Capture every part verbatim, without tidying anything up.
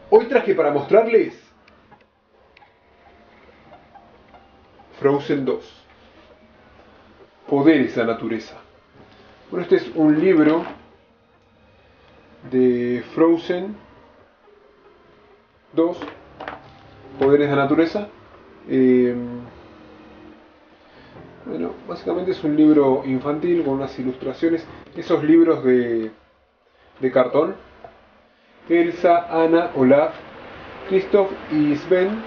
Hoy traje para mostrarles Frozen dos. Poderes de la naturaleza. Bueno, este es un libro de Frozen dos, Poderes de la naturaleza. Eh, bueno, básicamente es un libro infantil con unas ilustraciones, esos libros de, de cartón. Elsa, Anna, Olaf, Kristoff y Sven,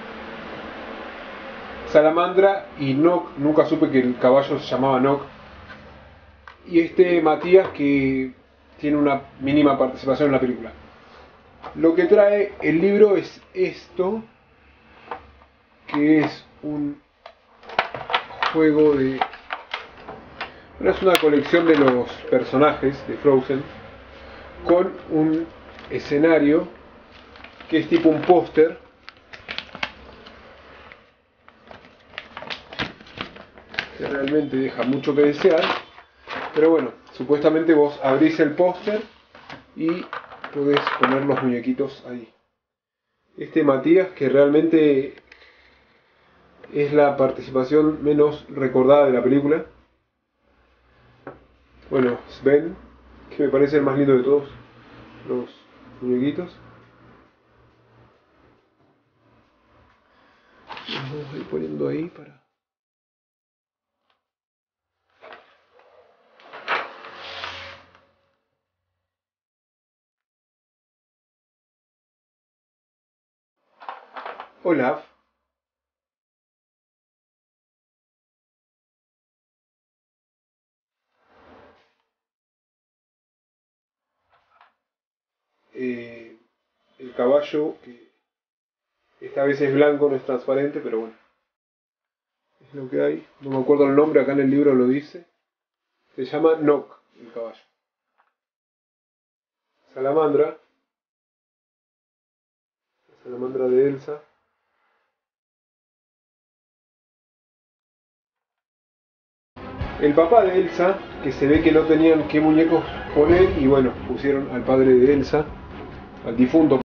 Salamandra y Nock. Nunca supe que el caballo se llamaba Nock. Y este Matías, que tiene una mínima participación en la película. Lo que trae el libro es esto, que es un juego de... Bueno, es una colección de los personajes de Frozen con un escenario que es tipo un póster, que realmente deja mucho que desear, pero bueno, supuestamente vos abrís el póster y podés poner los muñequitos ahí. Este Matías, que realmente es la participación menos recordada de la película. Bueno, Sven, que me parece el más lindo de todos los muñequitos. Los vamos a ir poniendo ahí para... Olaf. Eh, el caballo, que esta vez es blanco, no es transparente, pero bueno, es lo que hay. No me acuerdo el nombre, acá en el libro lo dice. Se llama Nock, el caballo. Salamandra. La salamandra de Elsa. El papá de Elsa, que se ve que no tenían qué muñecos poner, y bueno, pusieron al padre de Elsa, al difunto